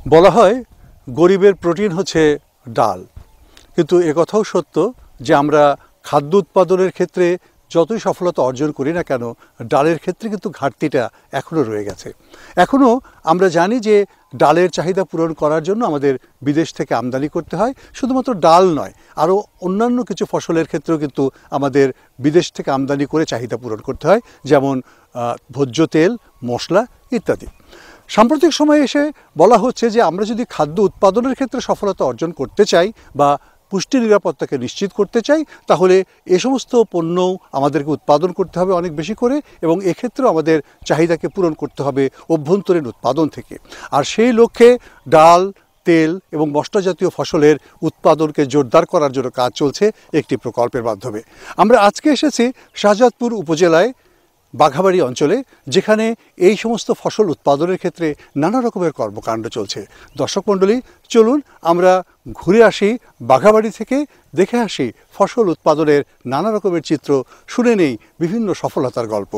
বলা হয় গরিবের প্রোটিন হচ্ছে ডাল, কিন্তু একথাও সত্য যে আমরা খাদ্য উৎপাদনের ক্ষেত্রে যতই সফলতা অর্জন করি না কেন, ডালের ক্ষেত্রে কিন্তু ঘাটতিটা এখনও রয়ে গেছে। এখনও আমরা জানি যে ডালের চাহিদা পূরণ করার জন্য আমাদের বিদেশ থেকে আমদানি করতে হয়। শুধুমাত্র ডাল নয়, আরও অন্যান্য কিছু ফসলের ক্ষেত্রেও কিন্তু আমাদের বিদেশ থেকে আমদানি করে চাহিদা পূরণ করতে হয়, যেমন ভোজ্য তেল, মশলা ইত্যাদি। সাম্প্রতিক সময়ে এসে বলা হচ্ছে যে আমরা যদি খাদ্য উৎপাদনের ক্ষেত্রে সফলতা অর্জন করতে চাই বা পুষ্টি নিরাপত্তাকে নিশ্চিত করতে চাই, তাহলে এ সমস্ত পণ্যও আমাদেরকে উৎপাদন করতে হবে অনেক বেশি করে, এবং এক্ষেত্রেও আমাদের চাহিদাকে পূরণ করতে হবে অভ্যন্তরীণ উৎপাদন থেকে। আর সেই লক্ষ্যে ডাল, তেল এবং মশলা জাতীয় ফসলের উৎপাদনকে জোরদার করার জন্য কাজ চলছে একটি প্রকল্পের মাধ্যমে। আমরা আজকে এসেছি শাহজাদপুর উপজেলায় বাঘাবাড়ি অঞ্চলে, যেখানে এই সমস্ত ফসল উৎপাদনের ক্ষেত্রে নানা রকমের কর্মকাণ্ড চলছে। দর্শক মণ্ডলী, চলুন আমরা ঘুরে আসি বাঘাবাড়ি থেকে, দেখে আসি ফসল উৎপাদনের নানা রকমের চিত্র, শুনে নেই বিভিন্ন সফলতার গল্প।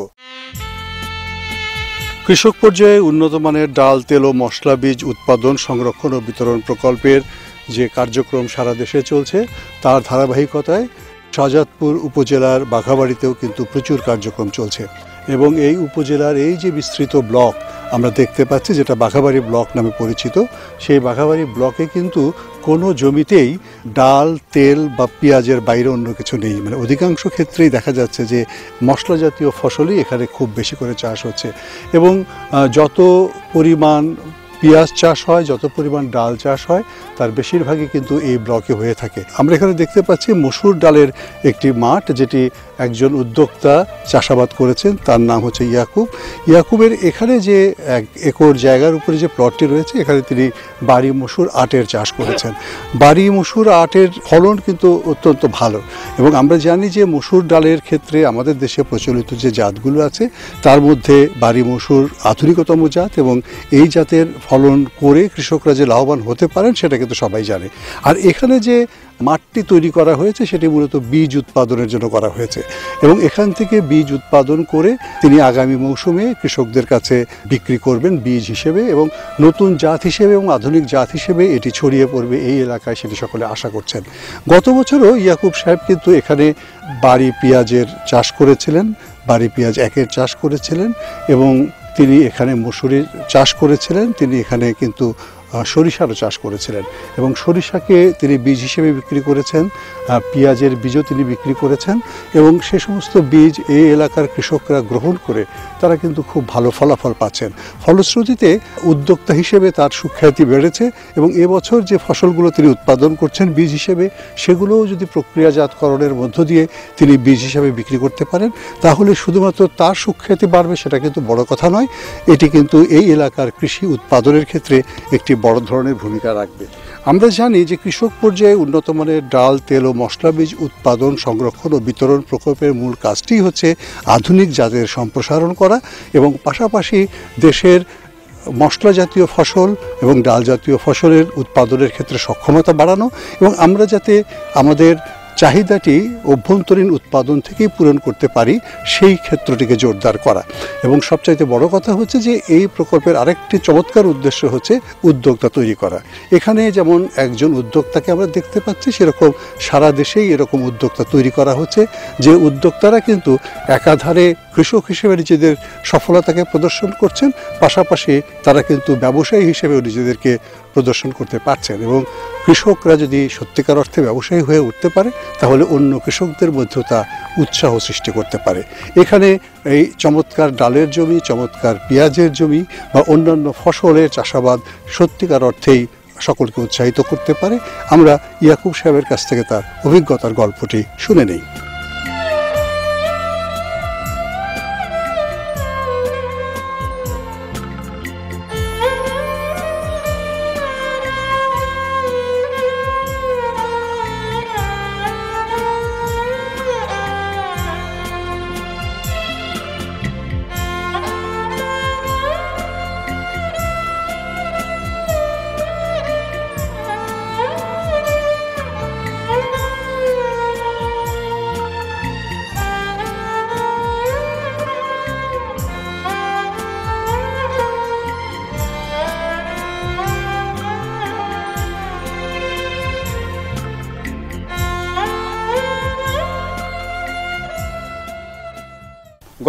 কৃষক পর্যায়ে উন্নত মানের ডাল, তেল ও মশলা বীজ উৎপাদন, সংরক্ষণ ও বিতরণ প্রকল্পের যে কার্যক্রম সারা দেশে চলছে, তার ধারাবাহিকতায় শাহজাদপুর উপজেলার বাঘাবাড়িতেও কিন্তু প্রচুর কার্যক্রম চলছে। এবং এই উপজেলার এই যে বিস্তৃত ব্লক আমরা দেখতে পাচ্ছি, যেটা বাঘাবাড়ি ব্লক নামে পরিচিত, সেই বাঘাবাড়ি ব্লকে কিন্তু কোনো জমিতেই ডাল, তেল বা পেঁয়াজের বাইরে অন্য কিছু নেই। মানে অধিকাংশ ক্ষেত্রেই দেখা যাচ্ছে যে মশলা জাতীয় ফসলই এখানে খুব বেশি করে চাষ হচ্ছে। এবং যত পরিমাণ পেঁয়াজ চাষ হয়, যত পরিমাণ ডাল চাষ হয়, তার বেশিরভাগই কিন্তু এই ব্লকে হয়ে থাকে। আমরা এখানে দেখতে পাচ্ছি মসুর ডালের একটি মাঠ, যেটি একজন উদ্যোক্তা চাষাবাদ করেছেন, তার নাম হচ্ছে ইয়াকুবের এখানে যে 1 একর জায়গার উপরে যে প্লটটি রয়েছে, এখানে তিনি বাড়ি মসুর আটের চাষ করেছেন। বাড়ি মসুর আটের ফলন কিন্তু অত্যন্ত ভালো, এবং আমরা জানি যে মসুর ডালের ক্ষেত্রে আমাদের দেশে প্রচলিত যে জাতগুলো আছে, তার মধ্যে বাড়ি মসুর আধুনিকতম জাত, এবং এই জাতের ফলন করে কৃষকরা যে লাভবান হতে পারেন সেটা কিন্তু সবাই জানে। আর এখানে যে মাঠটি তৈরি করা হয়েছে সেটি মূলত বীজ উৎপাদনের জন্য করা হয়েছে, এবং এখান থেকে বীজ উৎপাদন করে তিনি আগামী মৌসুমে কৃষকদের কাছে বিক্রি করবেন বীজ হিসেবে, এবং নতুন জাত হিসেবে এবং আধুনিক জাত হিসেবে এটি ছড়িয়ে পড়বে এই এলাকায়, সেটি সকলে আশা করছেন। গত বছরও ইয়াকুব সাহেব কিন্তু এখানে বাড়ি পেঁয়াজের চাষ করেছিলেন, বাড়ি পেঁয়াজ 1 চাষ করেছিলেন, এবং তিনি এখানে মসুরির চাষ করেছিলেন, তিনি এখানে কিন্তু সরিষারও চাষ করেছিলেন, এবং সরিষাকে তিনি বীজ হিসেবে বিক্রি করেছেন, পেঁয়াজের বীজও তিনি বিক্রি করেছেন, এবং সে সমস্ত বীজ এই এলাকার কৃষকরা গ্রহণ করে তারা কিন্তু খুব ভালো ফলাফল পাচ্ছেন। ফলশ্রুতিতে উদ্যোক্তা হিসেবে তার সুখ্যাতি বেড়েছে, এবং এবছর যে ফসলগুলো তিনি উৎপাদন করছেন বীজ হিসেবে, সেগুলোও যদি প্রক্রিয়াজাতকরণের মধ্য দিয়ে তিনি বীজ হিসেবে বিক্রি করতে পারেন, তাহলে শুধুমাত্র তার সুখ্যাতি বাড়বে সেটা কিন্তু বড় কথা নয়, এটি কিন্তু এই এলাকার কৃষি উৎপাদনের ক্ষেত্রে একটি বড় ধরনের ভূমিকা রাখবে। আমরা জানি যে কৃষক পর্যায়ে উন্নত মানের ডাল, তেল ও মশলা বীজ উৎপাদন, সংরক্ষণ ও বিতরণ প্রকল্পের মূল কাজটি হচ্ছে আধুনিক জাতের সম্প্রসারণ করা, এবং পাশাপাশি দেশের মশলা জাতীয় ফসল এবং ডাল জাতীয় ফসলের উৎপাদনের ক্ষেত্রে সক্ষমতা বাড়ানো, এবং আমরা যাতে আমাদের চাহিদাটি অভ্যন্তরীণ উৎপাদন থেকেই পূরণ করতে পারি সেই ক্ষেত্রটিকে জোরদার করা। এবং সবচাইতে বড় কথা হচ্ছে যে এই প্রকল্পের আরেকটি চমৎকার উদ্দেশ্য হচ্ছে উদ্যোক্তা তৈরি করা। এখানে যেমন একজন উদ্যোক্তাকে আমরা দেখতে পাচ্ছি, সেরকম সারা দেশেই এরকম উদ্যোক্তা তৈরি করা হচ্ছে, যে উদ্যোক্তারা কিন্তু একাধারে কৃষক হিসেবে নিজেদের সফলতাকে প্রদর্শন করছেন, পাশাপাশি তারা কিন্তু ব্যবসায়ী হিসেবেও নিজেদেরকে প্রদর্শন করতে পারছেন। এবং কৃষকরা যদি সত্যিকার অর্থে ব্যবসায়ী হয়ে উঠতে পারে, তাহলে অন্য কৃষকদের মধ্যেও তা উৎসাহ সৃষ্টি করতে পারে। এখানে এই চমৎকার ডালের জমি, চমৎকার পেঁয়াজের জমি বা অন্যান্য ফসলের চাষাবাদ সত্যিকার অর্থেই সকলকে উৎসাহিত করতে পারে। আমরা ইয়াকুব সাহেবের কাছ থেকে তার অভিজ্ঞতার গল্পটি শুনে নেই।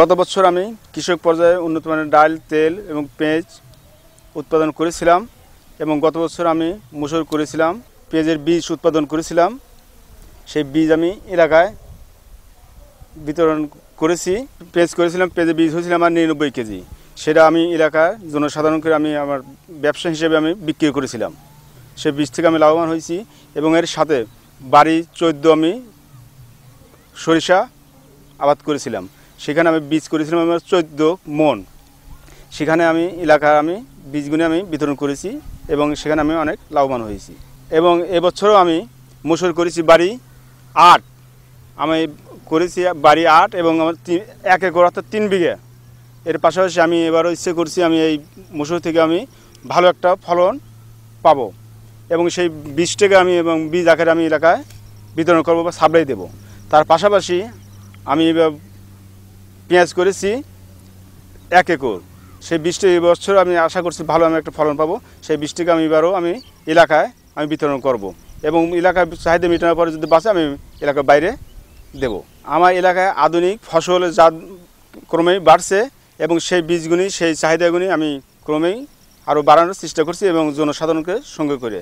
গত বছর আমি কৃষক পর্যায়ে উন্নত মানের ডাল, তেল এবং পেঁয়াজ উৎপাদন করেছিলাম এবং গত বছর আমি মসুর করেছিলাম, পেঁয়াজের বীজ উৎপাদন করেছিলাম। সেই বীজ আমি এলাকায় বিতরণ করেছি। পেঁয়াজ করেছিলাম, পেঁয়াজের বীজ হয়েছিল আমার 99 কেজি। সেটা আমি এলাকার জনসাধারণকে আমি আমার ব্যবসা হিসেবে আমি বিক্রি করেছিলাম। সে বীজ থেকে আমি লাভবান হয়েছি এবং এর সাথে বাড়ি 14 আমি সরিষা আবাদ করেছিলাম। সেখানে আমি বীজ করেছিলাম আমার 14 মন। সেখানে আমি এলাকার আমি বীজগুলি আমি বিতরণ করেছি এবং সেখানে আমি অনেক লাভবান হয়েছি। এবং এবছরও আমি মসুর করেছি বাড়ি 8। আমি করেছি বাড়ি 8 এবং আমার 1 একর অর্থাৎ 3 বিঘা। এর পাশাপাশি আমি এবারও ইচ্ছে করছি আমি এই মসুর থেকে আমি ভালো একটা ফলন পাবো এবং সেই বীজটাকে আমি এবং বীজ আকারে আমি এলাকায় বিতরণ করবো বা সাপ্লাই দেবো। তার পাশাপাশি আমি পেঁয়াজ করেছি 1 একর। সেই বীজটা এই বছর আমি আশা করছি ভালো আমি একটা ফলন পাবো। সেই বীজটাকে আমি এবারও আমি এলাকায় আমি বিতরণ করব এবং এলাকার চাহিদা মেটানোর পরে যদি বাঁচে আমি এলাকার বাইরে দেব। আমার এলাকায় আধুনিক ফসল জাত ক্রমেই বাড়ছে এবং সেই বীজগুলি সেই চাহিদাগুলি আমি ক্রমেই আরও বাড়ানোর চেষ্টা করছি এবং জনসাধারণকে সঙ্গে করে।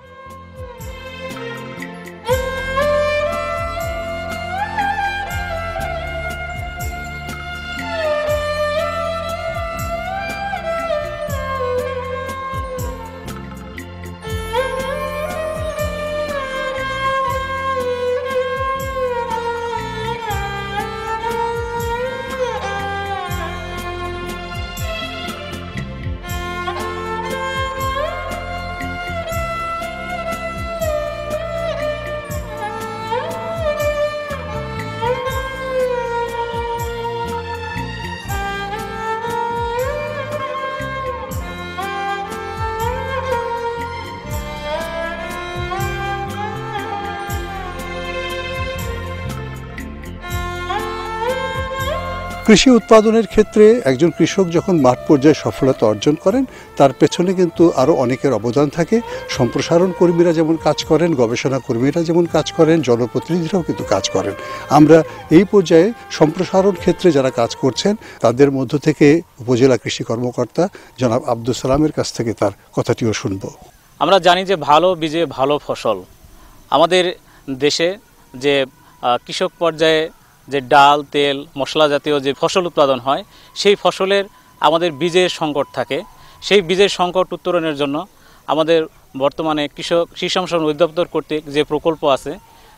কৃষি উৎপাদনের ক্ষেত্রে একজন কৃষক যখন মাঠ পর্যায়ে সফলতা অর্জন করেন তার পেছনে কিন্তু আরও অনেকের অবদান থাকে। সম্প্রসারণ কর্মীরা যেমন কাজ করেন, গবেষণা কর্মীরা যেমন কাজ করেন, জনপ্রতিনিধিরাও কিন্তু কাজ করেন। আমরা এই পর্যায়ে সম্প্রসারণ ক্ষেত্রে যারা কাজ করছেন তাদের মধ্য থেকে উপজেলা কৃষি কর্মকর্তা জনাব আব্দুল সালামের কাছ থেকে তার কথাটিও শুনব। আমরা জানি যে ভালো বীজে ভালো ফসল। আমাদের দেশে যে কৃষক পর্যায়ে যে ডাল, তেল, মশলা জাতীয় যে ফসল উৎপাদন হয় সেই ফসলের আমাদের বীজের সংকট থাকে। সেই বীজের সংকট উত্তরণের জন্য আমাদের বর্তমানে কৃষি সম্প্রসারণ অধিদপ্তর কর্তৃক যে প্রকল্প আছে,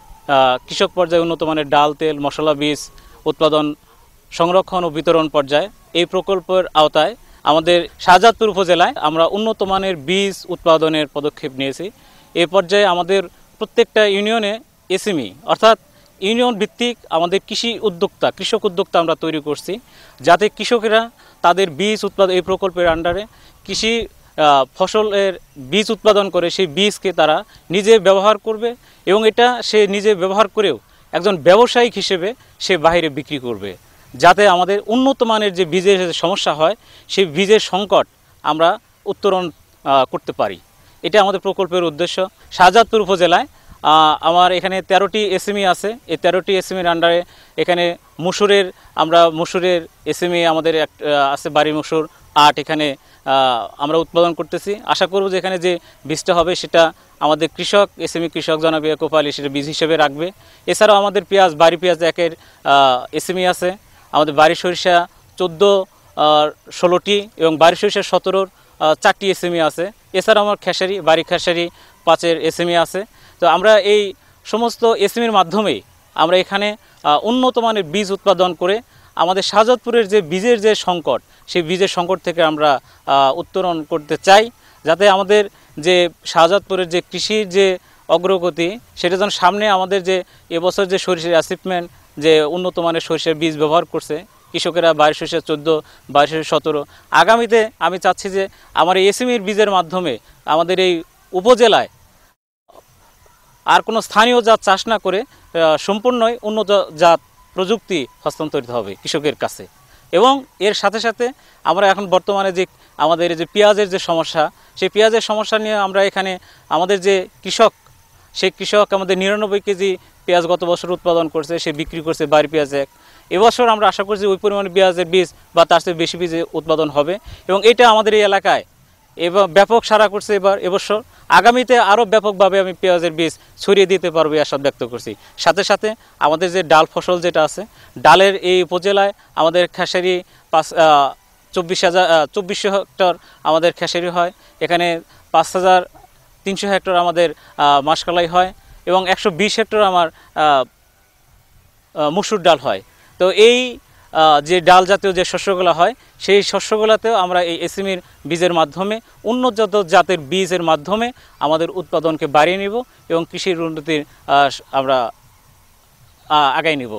কৃষক পর্যায়ে উন্নত মানের ডাল, তেল, মশলা বীজ উৎপাদন, সংরক্ষণ ও বিতরণ পর্যায়ে, এই প্রকল্পের আওতায় আমাদের শাহজাদপুর উপজেলায় আমরা উন্নত মানের বীজ উৎপাদনের পদক্ষেপ নিয়েছি। এই পর্যায়ে আমাদের প্রত্যেকটা ইউনিয়নে এসএমই অর্থাৎ ইউনিয়ন ভিত্তিক আমাদের কৃষক উদ্যোক্তা আমরা তৈরি করছি, যাতে কৃষকেরা তাদের বীজ উৎপাদন এই প্রকল্পের আন্ডারে কৃষি ফসলের বীজ উৎপাদন করে সেই বীজকে তারা নিজে ব্যবহার করবে এবং এটা সে নিজে ব্যবহার করেও একজন ব্যবসায়িক হিসেবে সে বাইরে বিক্রি করবে, যাতে আমাদের উন্নত মানের যে বীজের সমস্যা হয় সেই বীজের সংকট আমরা উত্তরণ করতে পারি। এটা আমাদের প্রকল্পের উদ্দেশ্য। শাহজাদপুর উপজেলায় আমার এখানে 13টি এসএমই আছে। এই 13টি এসএমইর আন্ডারে এখানে মসুরের এসএমই আমাদের আছে বাড়ি মসুর 8। এখানে আমরা উৎপাদন করতেছি। আশা করব যে এখানে যে বীজটা হবে সেটা আমাদের এসএমই কৃষক জনাব ইয়াকুব আলী সেটা বীজ হিসেবে রাখবে। এছাড়াও আমাদের বাড়ি পেঁয়াজ 1-এর এসএমই আছে। আমাদের বাড়ি সরিষা 14-16টি এবং বাড়ি সরিষা 17-র 4টি এসএমই আছে। এছাড়াও আমার বাড়ি খেসারি 5-এর এসএমই আছে। তো আমরা এই সমস্ত এসএমইর মাধ্যমে আমরা এখানে উন্নত মানের বীজ উৎপাদন করে আমাদের শাহজাদপুরের যে বীজের যে সংকট, সেই বীজের সংকট থেকে আমরা উত্তরণ করতে চাই, যাতে আমাদের যে শাহজাদপুরের যে কৃষির যে অগ্রগতি সেটা যেন সামনে আমাদের যে এবছর যে সরিষার অ্যাচিভমেন্ট, যে উন্নত মানের সরিষার বীজ ব্যবহার করছে কৃষকেরা, বাড়ি সরিষা 14, বাড়ি সরিষা 17, আগামীতে আমি চাচ্ছি যে আমার এই এসএমইর বীজের মাধ্যমে আমাদের এই উপজেলায় আর কোনো স্থানীয় জাত চাষ না করে সম্পূর্ণই উন্নত জাত প্রযুক্তি হস্তান্তরিত হবে কৃষকের কাছে। এবং এর সাথে সাথে আমরা এখন বর্তমানে যে আমাদের যে পেঁয়াজের যে সমস্যা, সেই পেঁয়াজের সমস্যা নিয়ে আমরা এখানে আমাদের যে সেই কৃষক আমাদের 99 কেজি পেঁয়াজ গত বছর উৎপাদন করছে, সে বিক্রি করছে বাড়ি পেঁয়াজ 1। এবছর আমরা আশা করছি ওই পরিমাণে পেঁয়াজের বীজ বা তার চেয়ে বেশি বীজ উৎপাদন হবে এবং এটা আমাদের এই এলাকায় এবং ব্যাপক সাড়া করছে এবছর। আগামীতে আরও ব্যাপকভাবে আমি পেঁয়াজের বীজ ছড়িয়ে দিতে পারবো এই আশা ব্যক্ত করছি। সাথে সাথে আমাদের যে ডাল ফসল যেটা আছে, ডালের এই উপজেলায় আমাদের খেসারি 2400 হেক্টর আমাদের খেসারি হয়, এখানে 5300 হেক্টর আমাদের মাসকালাই হয় এবং 120 হেক্টর আমার মসুর ডাল হয়। তো এই যে ডাল জাতীয় যে শস্যগুলো হয় সেই শস্যগুলোতেও আমরা এই এসএমইর বীজের মাধ্যমে উন্নত জাতের বীজের মাধ্যমে আমাদের উৎপাদনকে বাড়িয়ে নিব এবং কৃষির উন্নতির আমরা আগায় নিব।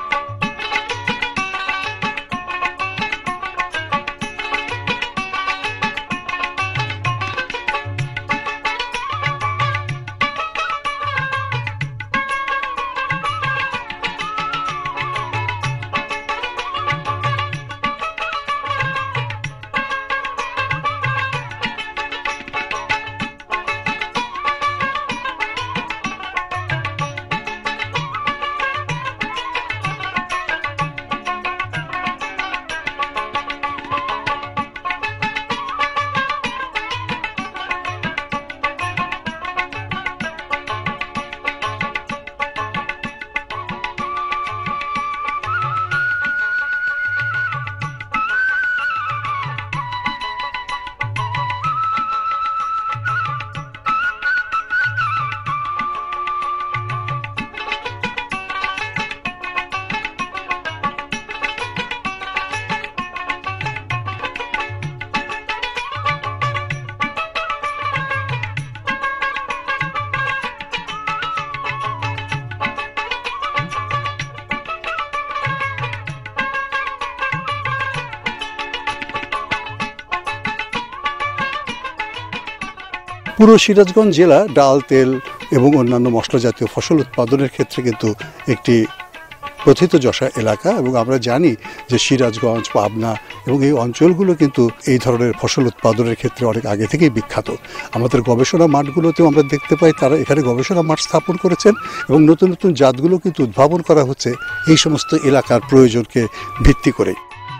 পুরো সিরাজগঞ্জ জেলা ডাল, তেল এবং অন্যান্য মশলা জাতীয় ফসল উৎপাদনের ক্ষেত্রে কিন্তু একটি প্রথিতযশা এলাকা এবং আমরা জানি যে সিরাজগঞ্জ, পাবনা এবং এই অঞ্চলগুলো কিন্তু এই ধরনের ফসল উৎপাদনের ক্ষেত্রে অনেক আগে থেকেই বিখ্যাত। আমাদের গবেষণা মাঠগুলোতেও আমরা দেখতে পাই তারা এখানে গবেষণা মাঠ স্থাপন করেছেন এবং নতুন নতুন জাতগুলো কিন্তু উদ্ভাবন করা হচ্ছে এই সমস্ত এলাকার প্রয়োজনকে ভিত্তি করে।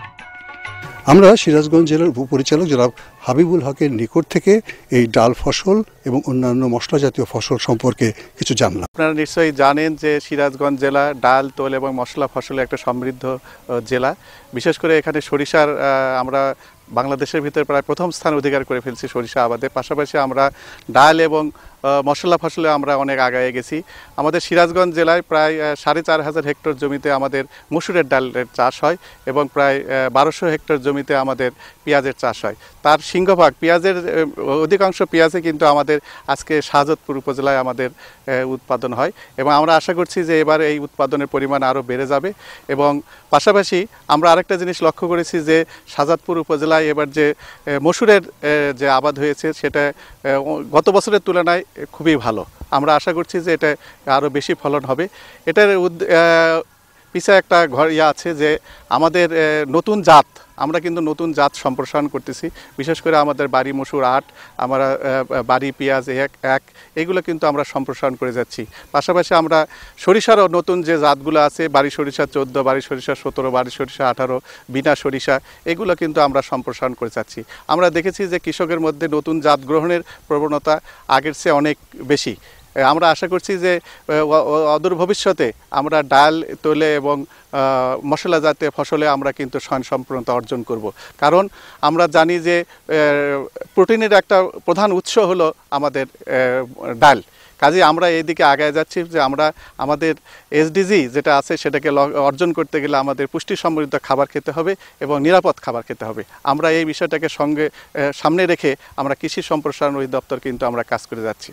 আমরা সিরাজগঞ্জ জেলার উপপরিচালক জনাব হাবিবুল হকের নিকট থেকে এই ডাল ফসল এবং অন্যান্য মশলা জাতীয় ফসল সম্পর্কে কিছু জানলাম। আপনারা নিশ্চয়ই জানেন যে সিরাজগঞ্জ জেলা ডাল, তোল এবং মশলা ফসলে একটা সমৃদ্ধ জেলা। বিশেষ করে এখানে সরিষার আমরা বাংলাদেশের ভিতরে প্রায় প্রথম স্থান অধিকার করে ফেলছি সরিষা আবাদে। পাশাপাশি আমরা ডাল এবং মশলা ফসলে আমরা অনেক আগায় গেছি। আমাদের সিরাজগঞ্জ জেলায় প্রায় 4500 হেক্টর জমিতে আমাদের মসুরের ডালের চাষ হয় এবং প্রায় 1200 হেক্টর জমিতে আমাদের পেঁয়াজের চাষ হয়। তার সিংহভাগ পেঁয়াজের অধিকাংশ পেঁয়াজে কিন্তু আমাদের আজকে শাহজাদপুর উপজেলায় আমাদের উৎপাদন হয় এবং আমরা আশা করছি যে এবার এই উৎপাদনের পরিমাণ আরও বেড়ে যাবে। এবং পাশাপাশি আমরা আরেকটা জিনিস লক্ষ্য করেছি যে শাহজাদপুর উপজেলায় এবার যে মসুরের যে আবাদ হয়েছে সেটা গত বছরের তুলনায় খুবই ভালো। আমরা আশা করছি যে এটা আরও বেশি ফলন হবে। এটার পিছনে একটা আছে যে আমাদের নতুন জাত, আমরা কিন্তু নতুন জাত সম্প্রসারণ করতেছি। বিশেষ করে আমাদের বাড়ি মসুর 8, আমরা বাড়ি পেঁয়াজ 1 এগুলো কিন্তু আমরা সম্প্রসারণ করে যাচ্ছি। পাশাপাশি আমরা সরিষারও নতুন যে জাতগুলো আছে, বাড়ি সরিষা 14, বাড়ি সরিষা 17, বাড়ি সরিষা 18, বিনা সরিষা, এগুলো কিন্তু আমরা সম্প্রসারণ করে যাচ্ছি। আমরা দেখেছি যে কৃষকের মধ্যে নতুন জাত গ্রহণের প্রবণতা আগের চেয়ে অনেক বেশি। আমরা আশা করছি যে অদূর ভবিষ্যতে আমরা ডাল, তোলে এবং মশলা জাতীয় ফসলে আমরা কিন্তু স্বয়ংসম্পূর্ণতা অর্জন করব। কারণ আমরা জানি যে প্রোটিনের একটা প্রধান উৎস হলো আমাদের ডাল। কাজে আমরা এইদিকে আগায় যাচ্ছি যে আমরা আমাদের এসডিজি যেটা আছে সেটাকে অর্জন করতে গেলে আমাদের পুষ্টি সমৃদ্ধ খাবার খেতে হবে এবং নিরাপদ খাবার খেতে হবে। আমরা এই বিষয়টাকে সামনে রেখে আমরা কৃষি সম্প্রসারণ অধিদপ্তর কিন্তু আমরা কাজ করে যাচ্ছি।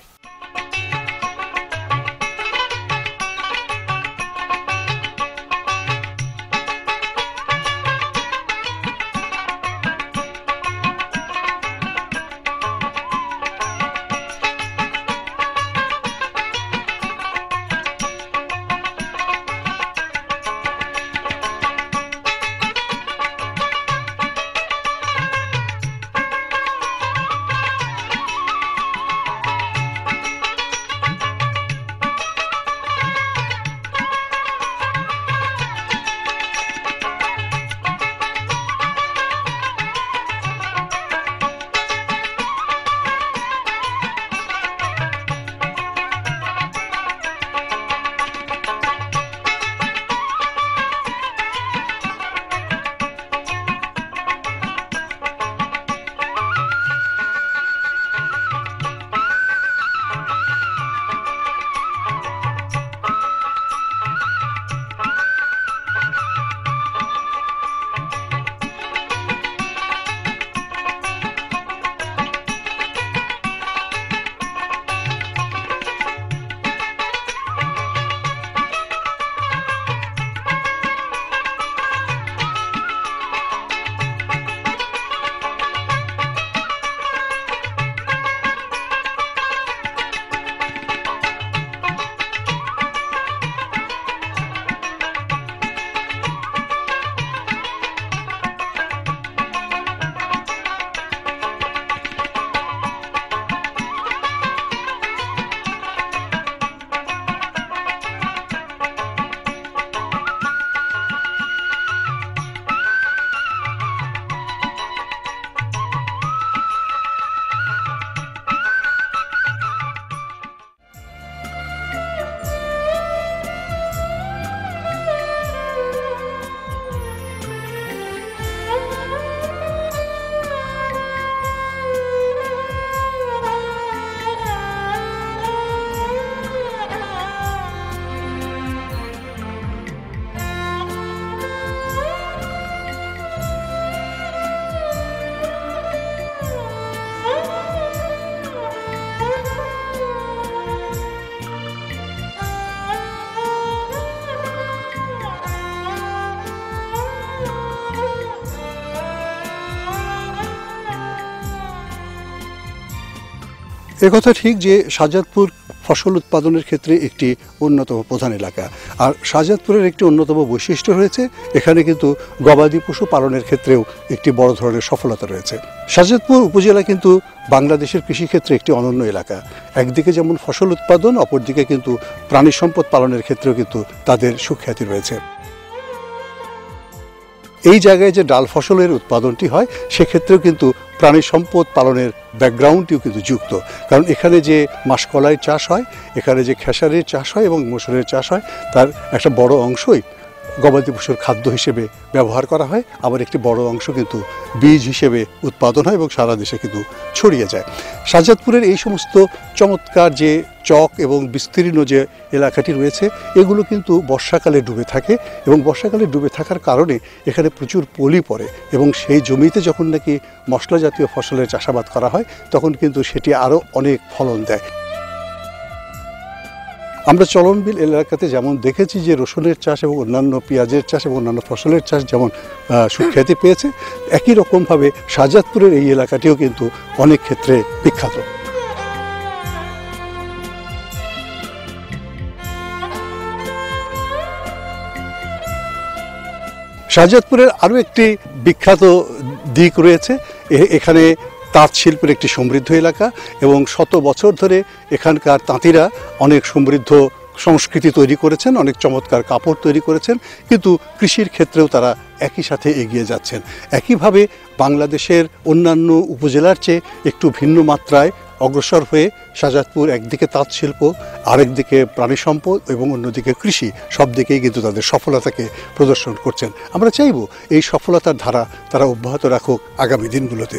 একথা ঠিক যে শাহজাদপুর ফসল উৎপাদনের ক্ষেত্রে একটি অন্যতম প্রধান এলাকা, আর শাহজাদপুরের একটি অন্যতম বৈশিষ্ট্য রয়েছে, এখানে কিন্তু গবাদি পশু পালনের ক্ষেত্রেও একটি বড় ধরনের সফলতা রয়েছে। শাহজাদপুর উপজেলা কিন্তু বাংলাদেশের কৃষিক্ষেত্রে একটি অনন্য এলাকা। একদিকে যেমন ফসল উৎপাদন, অপরদিকে কিন্তু প্রাণী সম্পদ পালনের ক্ষেত্রেও কিন্তু তাদের সুখ্যাতি রয়েছে। এই জায়গায় যে ডাল ফসলের উৎপাদনটি হয় সেক্ষেত্রেও কিন্তু প্রাণী সম্পদ পালনের ব্যাকগ্রাউন্ডটিও কিন্তু যুক্ত, কারণ এখানে যে মাসকলাইয়ের চাষ হয়, এখানে যে খেসারির চাষ হয় এবং মসুরের চাষ হয়, তার একটা বড় অংশই গবাদি পশুর খাদ্য হিসেবে ব্যবহার করা হয়, আবার একটি বড় অংশ কিন্তু বীজ হিসেবে উৎপাদন হয় এবং সারা দেশে কিন্তু ছড়িয়ে যায়। শাহজাদপুরের এই সমস্ত চমৎকার যে চক এবং বিস্তীর্ণ যে এলাকাটি রয়েছে, এগুলো কিন্তু বর্ষাকালে ডুবে থাকে এবং বর্ষাকালে ডুবে থাকার কারণে এখানে প্রচুর পলি পড়ে এবং সেই জমিতে যখন নাকি মশলা জাতীয় ফসলের চাষাবাদ করা হয় তখন কিন্তু সেটি আরও অনেক ফলন দেয়। আমরা চলনবিল এলাকাতে যেমন দেখেছি যে রসুনের চাষ এবং অন্যান্য পেঁয়াজের চাষ এবং অন্যান্য ফসলের চাষ যেমন সুখ্যাতি পেয়েছে, একই রকমভাবে শাহজাদপুরের এই এলাকাটিও কিন্তু অনেক ক্ষেত্রে বিখ্যাত। শাহজাদপুরের আরও একটি বিখ্যাত দিক রয়েছে, এখানে তাঁত শিল্পের একটি সমৃদ্ধ এলাকা এবং শত বছর ধরে এখানকার তাঁতিরা অনেক সমৃদ্ধ সংস্কৃতি তৈরি করেছেন, অনেক চমৎকার কাপড় তৈরি করেছেন, কিন্তু কৃষির ক্ষেত্রেও তারা একই সাথে এগিয়ে যাচ্ছেন। একইভাবে বাংলাদেশের অন্যান্য উপজেলার চেয়ে একটু ভিন্ন মাত্রায় অগ্রসর হয়ে শাহজাদপুর একদিকে তাঁত শিল্প, আরেকদিকে প্রাণী সম্পদ এবং অন্যদিকে কৃষি, সব দিকেই কিন্তু তাদের সফলতাকে প্রদর্শন করছেন। আমরা চাইব এই সফলতার ধারা তারা অব্যাহত রাখুক আগামী দিনগুলোতে।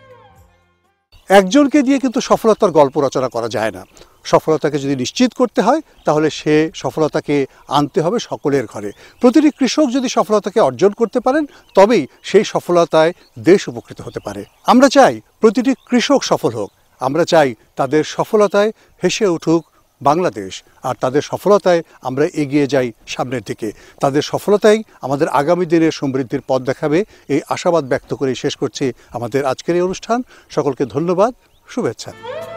একজনকে দিয়ে কিন্তু সফলতার গল্প রচনা করা যায় না। সফলতাকে যদি নিশ্চিত করতে হয় তাহলে সে সফলতাকে আনতে হবে সকলের ঘরে। প্রতিটি কৃষক যদি সফলতাকে অর্জন করতে পারেন তবেই সেই সফলতায় দেশ উপকৃত হতে পারে। আমরা চাই প্রতিটি কৃষক সফল হোক, আমরা চাই তাদের সফলতায় হেসে উঠুক বাংলাদেশ, আর তাদের সফলতায় আমরা এগিয়ে যাই সামনের দিকে। তাদের সফলতাই আমাদের আগামী দিনের সমৃদ্ধির পথ দেখাবে, এই আশাবাদ ব্যক্ত করে শেষ করছি আমাদের আজকের এই অনুষ্ঠান। সকলকে ধন্যবাদ, শুভেচ্ছা।